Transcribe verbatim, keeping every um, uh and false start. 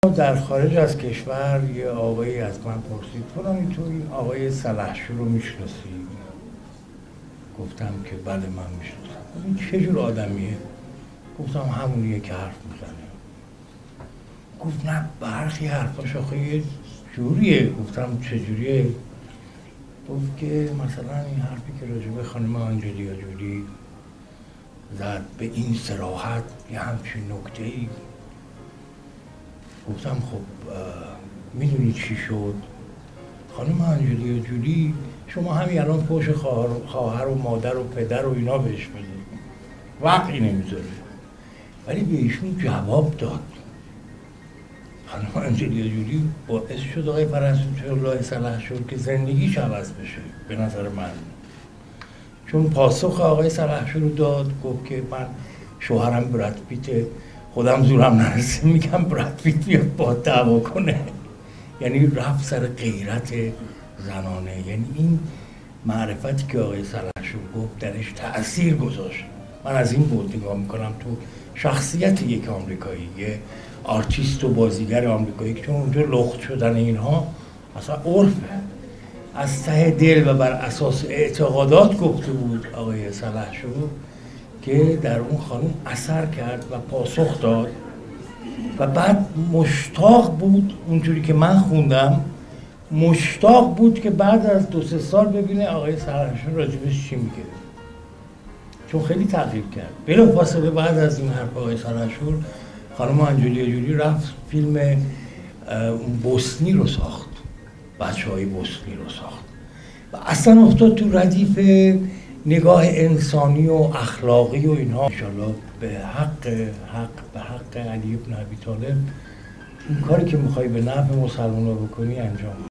در خارج از کشور یه آقایی از من پرسید فلانی تو این آقای صلحشور رو میشناسی؟ گفتم که بله من میشناسم. این چه جور آدمیه؟ گفتم همونیه که حرف میزنه. گفت نه برخی حرفاش آخه یه جوریه. گفتم چه جوریه؟ گفت که مثلا این حرفی که راجع به خانم آنجلیا جولی زد به این صراحت یه همچین نکته‌ای. گفتم خب میدونی چی شد؟ خانم آنجلیا جولی شما همین الان فوش خواهر و مادر و پدر و اینا بهش بده، وقعی نمیذاره، ولی به ایشون جواب داد. خانم آنجلیا جولی باعث شد آقای فرجالله صلحشور که زندگیش عوض بشه به نظر من، چون پاسخ آقای صلحشور داد. گفت که من شوهرم براد پیت، خودم زورم نرسه میگم براد پیت بیاد با دعوا کنه. یعنی رفت سر غیرت زنانه. یعنی این معرفتی که آقای صلحشور گفت درش تأثیر گذاشت. من از این بود نگاه میکنم تو شخصیت یک آمریکایی، یه آرتیست و بازیگر آمریکایی، چون اونجا لخت شدن اینها اصلا عرفه. از ته دل و بر اساس اعتقادات گفته بود آقای صلحشور که در اون خانم اثر کرد و پاسخ داد و بعد مشتاق بود، اونجوری که من خوندم مشتاق بود که بعد از دو سه سال ببینه آقای صلحشور راجبش چی میگه، چون خیلی تغییر کرد. بلافاصله بعد از این حرف آقای صلحشور خانم آنجلیا جولی رفت فیلم بوسنی رو ساخت، بچه های بوسنی رو ساخت و اصلا افتاد تو ردیف نگاه انسانی و اخلاقی و اینها. انشالله به حق حق به حق علی بن ابی طالب این کاری که میخوای به نفع مسلمان رو بکنی انجام